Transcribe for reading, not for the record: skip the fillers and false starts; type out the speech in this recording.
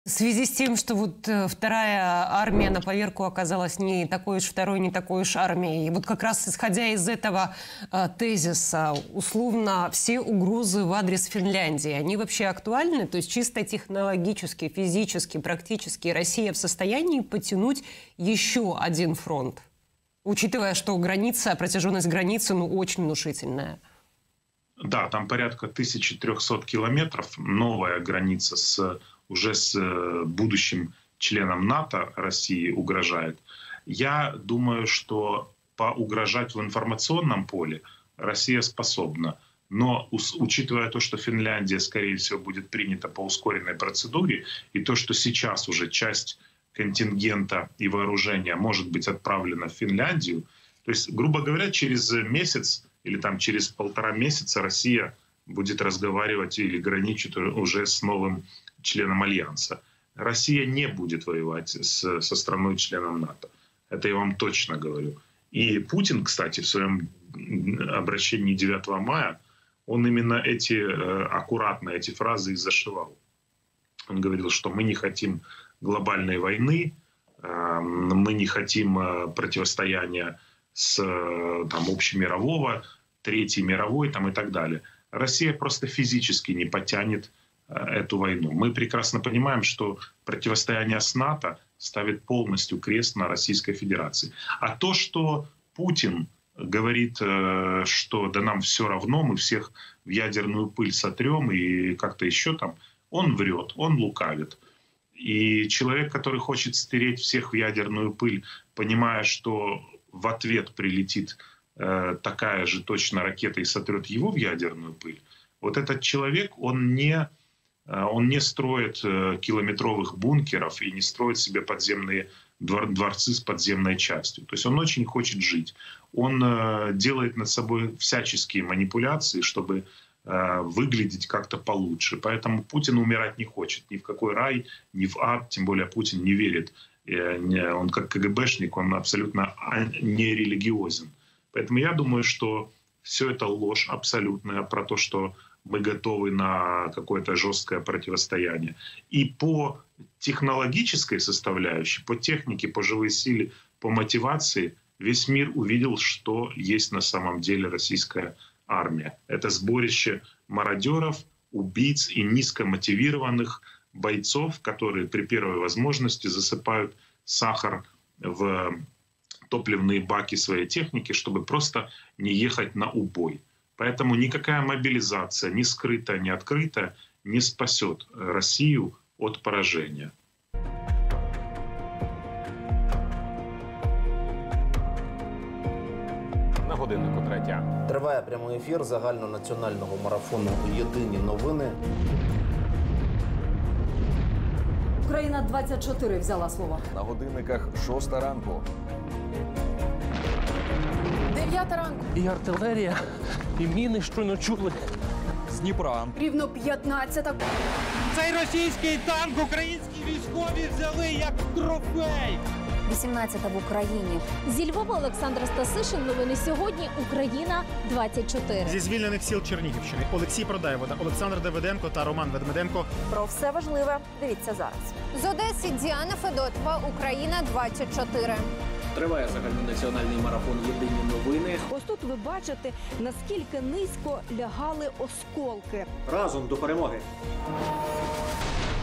В связи с тем, что вот вторая армия на поверку оказалась не такой уж второй, не такой уж армией. И вот как раз исходя из этого тезиса, условно, все угрозы в адрес Финляндии, они вообще актуальны? То есть чисто технологически, физически, практически Россия в состоянии потянуть еще один фронт? Учитывая, что граница, протяженность границы, ну, очень внушительная. Да, там порядка 1300 километров, новая граница уже с будущим членом НАТО России угрожает. Я думаю, что поугрожать в информационном поле Россия способна. Но учитывая то, что Финляндия, скорее всего, будет принята по ускоренной процедуре, и то, что сейчас уже часть контингента и вооружения может быть отправлена в Финляндию, то есть, грубо говоря, через месяц или там через полтора месяца Россия будет разговаривать или граничит уже с новым членом Альянса. Россия не будет воевать со страной-членом НАТО. Это я вам точно говорю. И Путин, кстати, в своем обращении 9 мая, он именно аккуратно эти фразы и зашивал. Он говорил, что мы не хотим глобальной войны, мы не хотим противостояния с общемирового, Третьей мировой и так далее. Россия просто физически не потянет эту войну. Мы прекрасно понимаем, что противостояние с НАТО ставит полностью крест на Российской Федерации. А то, что Путин говорит, что да нам все равно, мы всех в ядерную пыль сотрем и как-то еще там, он врет, он лукавит. И человек, который хочет стереть всех в ядерную пыль, понимая, что в ответ прилетит такая же точно ракета и сотрет его в ядерную пыль, вот этот человек, он не строит километровых бункеров и не строит себе подземные дворцы с подземной частью. То есть он очень хочет жить. Он делает над собой всяческие манипуляции, чтобы выглядеть как-то получше. Поэтому Путин умирать не хочет. Ни в какой рай, ни в ад. Тем более Путин не верит. Он как КГБшник, он абсолютно не религиозен. Поэтому я думаю, что все это ложь абсолютная про то, что мы готовы на какое-то жесткое противостояние. И по технологической составляющей, по технике, по живой силе, по мотивации весь мир увидел, что есть на самом деле российская армия. Это сборище мародеров, убийц и низкомотивированных бойцов, которые при первой возможности засыпают сахар в топливные баки своей техники, чтобы просто не ехать на убой. Поэтому никакая мобилизация, ни скрытая, ни открытая, не спасет Россию от поражения. На годиннику 3. Триває прямий ефір загальнонаціонального марафону «Єдині новини». Україна-24 взяла слово. На годинниках 6 ранку. 9 ранку. І артилерія, і міни щойно чули. З Дніпра. Рівно 15-та. Цей російський танк українські військові взяли як трофей. 18-та в Україні. Зі Львова Олександр Стасишин. Новини сьогодні. Україна-24. Зі звільнених сіл Чернігівщини Олексій Продаєвода, Олександр Давиденко та Роман Ведмеденко. Про все важливе дивіться зараз. З Одеси Діана Федотова. Україна-24. Триває загальнонаціональний марафон «Єдині новини». Ось тут ви бачите, наскільки низько лягали осколки. Разом до перемоги!